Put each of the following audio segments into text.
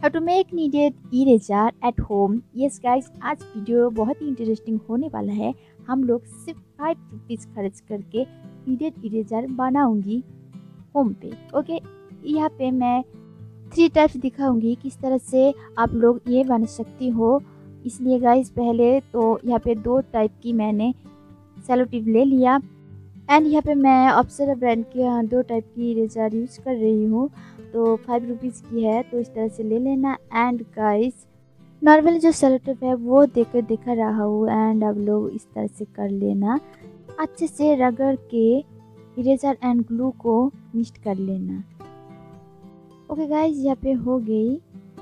To make kneaded eraser at home. Yes guys, आज video बहुत ही इंटरेस्टिंग होने वाला है। हम लोग सिर्फ 5 रुपीज़ खर्च करके नीडेड इरेजर बनाऊंगी होम पे। ओके, यहाँ पे मैं 3 टाइप्स दिखाऊंगी किस तरह से आप लोग ये बना सकती हो। इसलिए गाइस पहले तो यहाँ पे 2 टाइप की मैंने सेलो टिप ले लिया एंड यहाँ पे मैं अप्सरा ब्रांड के 2 टाइप की इरेजर यूज कर रही हूँ। तो 5 रुपीज़ की है, तो इस तरह से ले लेना। एंड गाइस नॉर्मल जो सेलो टिप है वो देकर दिखा रहा हूँ एंड आप लोग इस तरह से कर लेना। अच्छे से रगड़ के इरेजर एंड ग्लू को मिक्स कर लेना। ओके गाइस, यहाँ पे हो गई।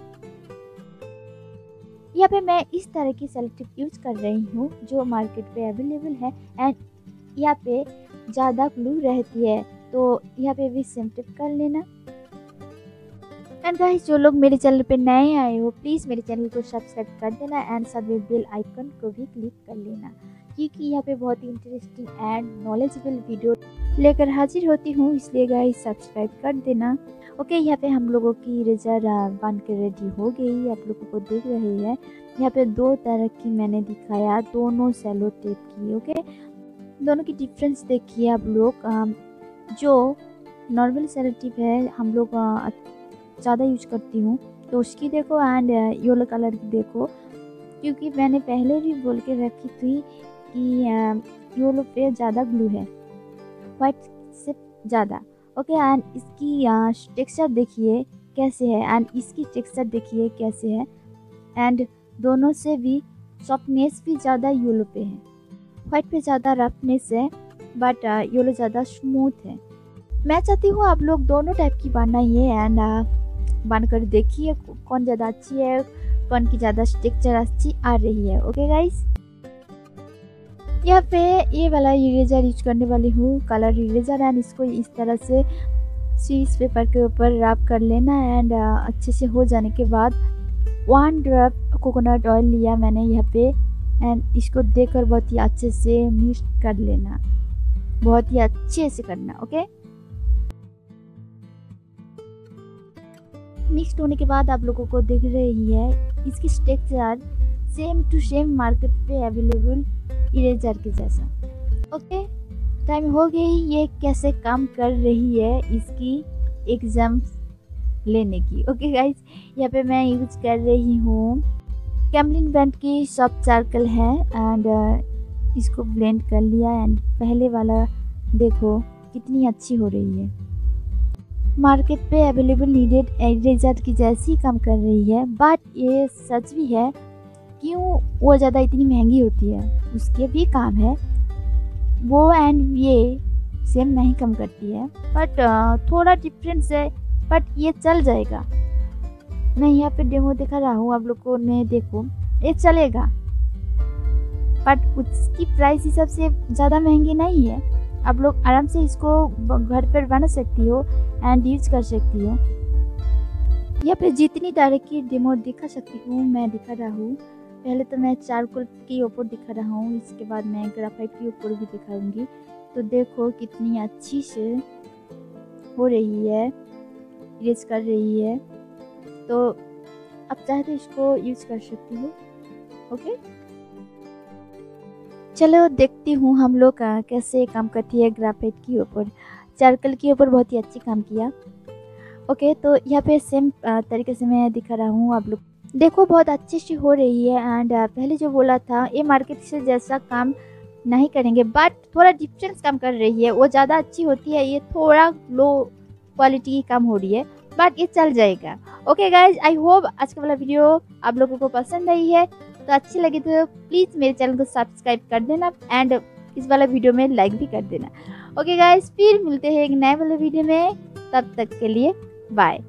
यहाँ पे मैं इस तरह की सेलो टिप यूज कर रही हूँ जो मार्केट पे अवेलेबल है एंड यहाँ पे ज़्यादा ग्लू रहती है, तो यहाँ पे भी सेम टिप कर लेना। एंड गाइस, जो लोग मेरे चैनल पे नए आए हो प्लीज़ मेरे चैनल को सब्सक्राइब कर देना एंड साथ में बेल आइकन को भी क्लिक कर लेना, क्योंकि यहाँ पे बहुत ही इंटरेस्टिंग एंड नॉलेजेबल वीडियो लेकर हाजिर होती हूँ। इसलिए गाइस सब्सक्राइब कर देना। ओके, यहाँ पे हम लोगों की इरेजर बन के रेडी हो गई, आप लोगों को देख रहे हैं। यहाँ पे 2 तरह की मैंने दिखाया, दोनों सेलो टेप की। ओके, दोनों की डिफरेंस देखिए आप लोग। जो नॉर्मल सेलो टिप है हम लोग ज़्यादा यूज करती हूँ, तो उसकी देखो एंड येलो कलर की देखो, क्योंकि मैंने पहले भी बोल के रखी थी कि येलो पे ज़्यादा ग्लू है, वाइट से ज़्यादा। ओके, एंड इसकी टेक्सचर देखिए कैसे है एंड इसकी टेक्सचर देखिए कैसे है एंड दोनों से भी सॉफ्टनेस भी ज़्यादा येलो पे है। वाइट पे ज़्यादा रफनेस है बट येलो ज़्यादा स्मूथ है। मैं चाहती हूँ आप लोग दोनों टाइप की बनाइए एंड बनकर देखिए कौन ज़्यादा अच्छी है, कौन की ज़्यादा टेक्सचर अच्छी आ रही है। ओके गाइस, यहाँ पे ये वाला इरेजर यूज करने वाली हूँ, कलर इरेजर, एंड इसको इस तरह से स्विच पेपर के ऊपर रब कर लेना एंड अच्छे से हो जाने के बाद 1 ड्रॉप कोकोनट ऑयल लिया मैंने यहाँ पे एंड इसको देकर बहुत ही अच्छे से मिक्स कर लेना, बहुत ही अच्छे से करना। ओके, मिक्स होने के बाद आप लोगों को दिख रही है इसकी texture same to same market पे अवेलेबल इरेजर के जैसा। ओके, टाइम हो गई ये कैसे काम कर रही है इसकी एग्जाम लेने की। ओके गाइस, यहाँ पे मैं यूज कर रही हूँ कैमलिन ब्रांड की सॉफ्ट सर्कल है एंड इसको ब्लेंड कर लिया एंड पहले वाला देखो कितनी अच्छी हो रही है, मार्केट पे अवेलेबल नीडेड इरेजर की जैसी काम कर रही है। बट ये सच भी है, क्यों वो ज़्यादा इतनी महंगी होती है, उसके भी काम है वो एंड ये सेम नहीं कम करती है, बट थोड़ा डिफरेंस है, बट ये चल जाएगा। मैं यहाँ पे डेमो दिखा रहा हूँ आप लोगों ने, देखो ये चलेगा बट उसकी प्राइस हिसाब से ज़्यादा महंगी नहीं है। आप लोग आराम से इसको घर पर बना सकती हो एंड यूज कर सकती हो। यहाँ पे जितनी तरह की डेमो दिखा सकती हूँ मैं दिखा रहा हूँ। पहले तो मैं चारकोल के ऊपर दिखा रहा हूँ, इसके बाद मैं ग्राफाइट के ऊपर भी दिखाऊंगी। तो देखो कितनी अच्छी से हो रही है, इरेज कर रही है, तो आप चाहे तो इसको यूज कर सकती हो। ओके, चलो देखती हूँ हम लोग कैसे काम करती है ग्राफाइट के ऊपर। चारकोल के ऊपर बहुत ही अच्छी काम किया। ओके, तो यहाँ पे सेम तरीके से मैं दिखा रहा हूँ, आप लोग देखो बहुत अच्छी सी हो रही है एंड पहले जो बोला था ये मार्केट से जैसा काम नहीं करेंगे बट थोड़ा डिफरेंस काम कर रही है, वो ज़्यादा अच्छी होती है, ये थोड़ा लो क्वालिटी की काम हो रही है बट ये चल जाएगा। ओके गाइज, आई होप आज का वाला वीडियो आप लोगों को पसंद आई है, तो अच्छी लगी तो प्लीज़ मेरे चैनल को सब्सक्राइब कर देना एंड इस वाला वीडियो में लाइक भी कर देना। ओके गाइज, फिर मिलते हैं एक नए वाले वीडियो में, तब तक के लिए बाय।